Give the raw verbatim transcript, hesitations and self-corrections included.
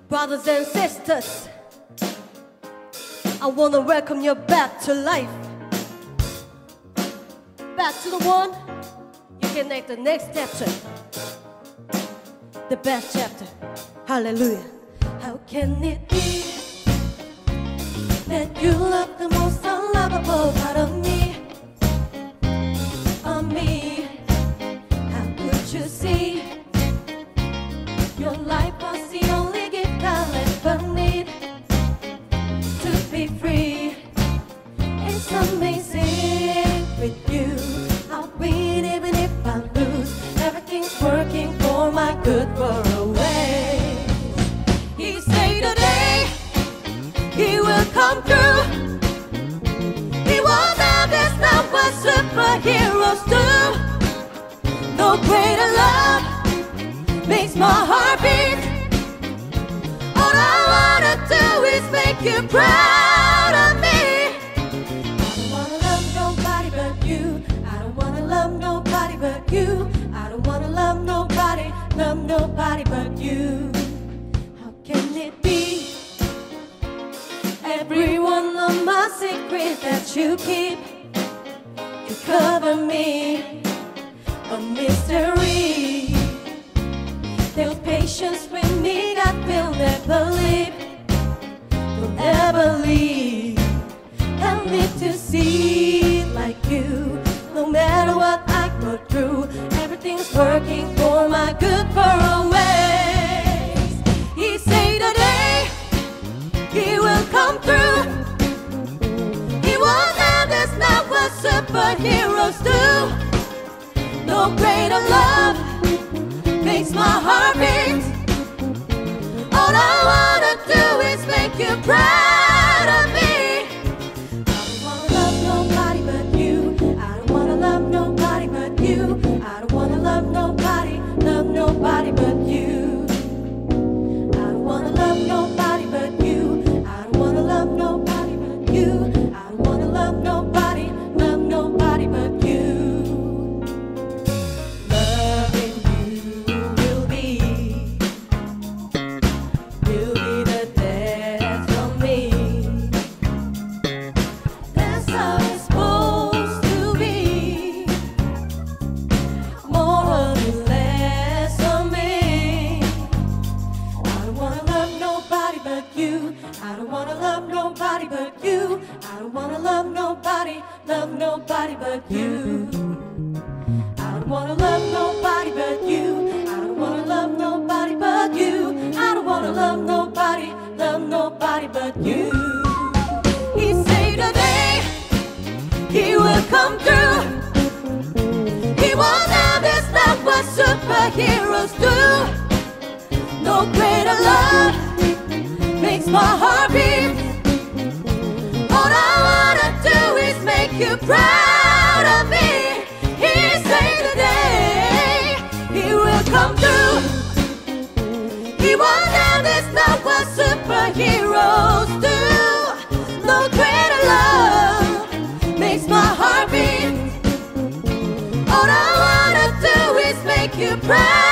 Brothers and sisters, I wanna welcome you back to life. Back to the one you can make the next chapter, the best chapter. Hallelujah. How can it be that you love the most unlovable part of me? Of me. How could you see your life was the only gift I'll ever need to be free? It's amazing with you. I'll win even if I lose. Everything's working for my good for a way. He said today he will come through. He was out, that's not what superheroes do. No greater love makes my heart beat. All I wanna do is make you proud of me. I don't wanna love nobody but you. I don't wanna love nobody but you. I don't wanna love nobody, love nobody but you. How can it be? Every one of my secrets that you keep, you cover me, a mystery. There's patience with me that will never leave, will never leave. Help me to see like you. No matter what I go through, everything's working for my good for always. He said today he will come through. He won't have, that's not what superheroes do. No greater love makes my heart beat. All I wanna do is make you proud of me. I don't wanna love nobody but you. I don't wanna love nobody but you. I don't wanna love nobody, love nobody but you. I don't wanna love nobody but you. I don't wanna love nobody but you. I don't wanna love nobody, love nobody but you. I don't wanna love nobody but you. I don't wanna love nobody, love nobody but you. I don't wanna love nobody but you. I don't wanna love nobody but you. I don't wanna love nobody, love nobody but you. He said today he will come through. He won't have, that's not what superheroes do. No greater love makes my heart beat. All I wanna do is make you proud of me. He said today he will come through. He won't have, that's not what superheroes do. No greater love makes my heart beat. All I wanna do is make you proud.